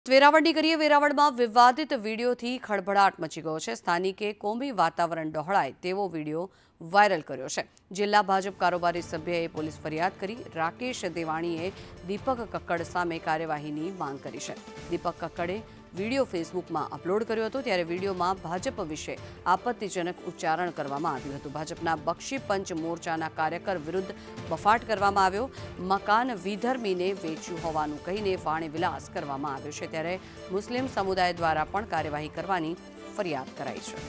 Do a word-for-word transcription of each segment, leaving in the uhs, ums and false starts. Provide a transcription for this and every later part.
વેરાવળની કરીએ વેરાવળમાં વિવાદિત વિડીયોથી ખળભળાટ મચી ગયો છે। સ્થાનિકે કોમી વાતાવરણ ડહોળાય તેવો વિડીયો વાયરલ કર્યો છે। જિલ્લા ભાજપ કારોબારી સભ્યએ પોલીસ ફરિયાદ કરી રાકેશ દેવાણીએ દીપક કક્કડ સામે કાર્યવાહીની માંગ કરી છે। દીપક કક્કડે વિડીયો ફેસબુકમાં અપલોડ કર્યો હતો ત્યારે વિડીયોમાં ભાજપ વિશે આપત્તિજનક ઉચ્ચારણ કરવામાં આવ્યું હતું। ભાજપના બક્ષી પંચ મોરચાના કાર્યકર વિરુદ્ધ બફાટ કરવામાં આવ્યો। મકાન વિધર્મીને વેચ્યું હોવાનું કહીને વાણી વિલાસ કરવામાં આવ્યો છે ત્યારે મુસ્લિમ સમુદાય દ્વારા પણ કાર્યવાહી કરવાની ફરિયાદ કરાઈ છે।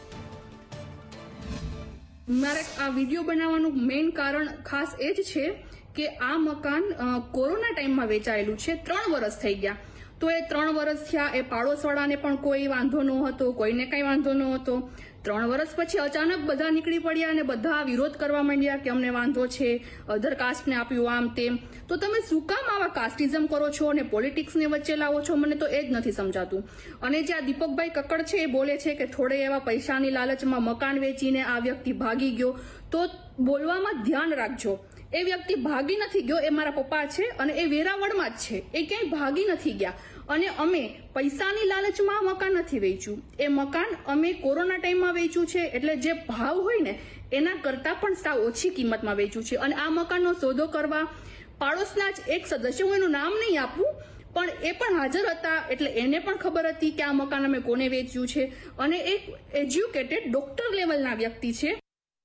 મારે આ વિડીયો બનાવવાનું મેઇન કારણ ખાસ એ જ છે કે આ મકાન કોરોના ટાઈમમાં વેચાયેલું છે। ત્રણ વર્ષ થઈ ગયા તો એ ત્રણ વર્ષ થયા એ પાડોશવાળાને પણ કોઈ વાંધો ન હતો, કોઈને કઈ વાંધો ન હતો। ત્રણ વર્ષ પછી અચાનક બધા નીકળી પડ્યા અને બધા વિરોધ કરવા માંડ્યા કે અમને વાંધો છે, અધર કાસ્ટને આપ્યું આમ તેમ। તો તમે શું કામ આવા કાસ્ટિઝમ કરો છો અને પોલિટિક્સને વચ્ચે લાવો છો? મને તો એ જ નથી સમજાતું। અને જે આ દીપકભાઈ કક્કડ છે એ બોલે છે કે થોડે એવા પૈસાની લાલચમાં મકાન વેચીને આ વ્યક્તિ ભાગી ગયો, તો બોલવામાં ધ્યાન રાખજો। એ વ્યક્તિ ભાગી નથી ગયો, એ મારા પપ્પા છે અને એ વેરાવળમાં જ છે, એ ક્યાંય ભાગી નથી ગયા। અને અમે પૈસાની લાલચમાં મકાન નથી વેચ્યું, એ મકાન અમે કોરોના ટાઈમમાં વેચ્યું છે, એટલે જે ભાવ હોય ને એના કરતા પણ સાવ ઓછી કિંમતમાં વેચ્યું છે। અને આ મકાનનો સોદો કરવા પાડોશના જ એક સદસ્ય, હું એનું નામ નહીં આપું, પણ એ પણ હાજર હતા, એટલે એને પણ ખબર હતી કે આ મકાન અમે કોને વેચ્યું છે। અને એક એજ્યુકેટેડ ડોક્ટર લેવલના વ્યક્તિ છે।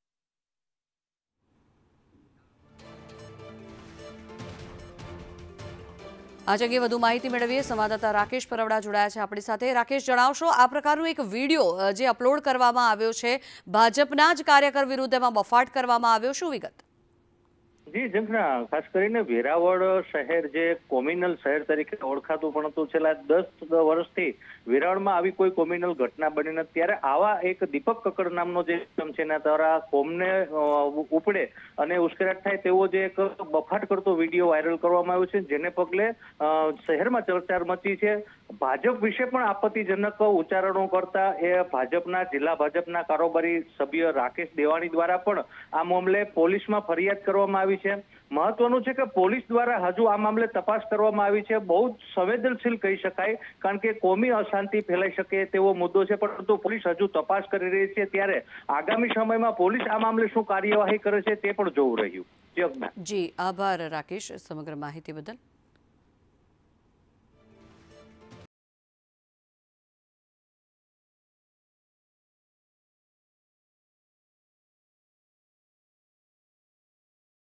આ અંગે વધુ માહિતી મેળવીએ સંવાદદાતા રાકેશ પરવડા જોડાયા છે આપણી સાથે। રાકેશ, જણાવશો આ પ્રકારનો એક વિડીયો જે અપલોડ કરવામાં આવ્યો છે ભાજપના જ કાર્યકર વિરુદ્ધ, એમાં બફાટ કરવામાં આવ્યો, શું વિગત? જી ઝંખના, ખાસ કરીને વેરાવળ શહેર જે કોમ્યુનલ શહેર તરીકે ઓળખાતું પણ હતું, છેલ્લા દસ વર્ષથી વેરાવળમાં આવી કોઈ કોમ્યુનલ ઘટના બની નથી, ત્યારે આવા એક દીપક કક્કડ નામનો જે છે એના દ્વારા કોમને ઉપડે અને ઉશ્કેરાટ થાય તેવો જે એક બફાટ કરતો વિડીયો વાયરલ કરવામાં આવ્યો છે, જેને પગલે શહેરમાં ચર્ચા મચી છે। ભાજપ વિશે પણ આપત્તિજનક ઉચ્ચારણો કરતા એ ભાજપના જિલ્લા ભાજપના કારોબારી સભ્ય રાકેશ દેવાણી દ્વારા પણ આ મામલે પોલીસમાં ફરિયાદ કરવામાં આવી છે। મહત્વનું છે કે પોલીસ દ્વારા હજુ આ મામલે તપાસ કરવામાં આવી છે। બહુ જ સંવેદનશીલ કહી શકાય, કારણ કે કોમી અશાંતિ ફેલાઈ શકે તેવો મુદ્દો છે, પરંતુ પોલીસ હજુ તપાસ કરી રહી છે, ત્યારે આગામી સમયમાં પોલીસ આ મામલે શું કાર્યવાહી કરે છે તે પણ જોવું રહ્યું। જી, આભાર રાકેશ સમગ્ર માહિતી બદલ।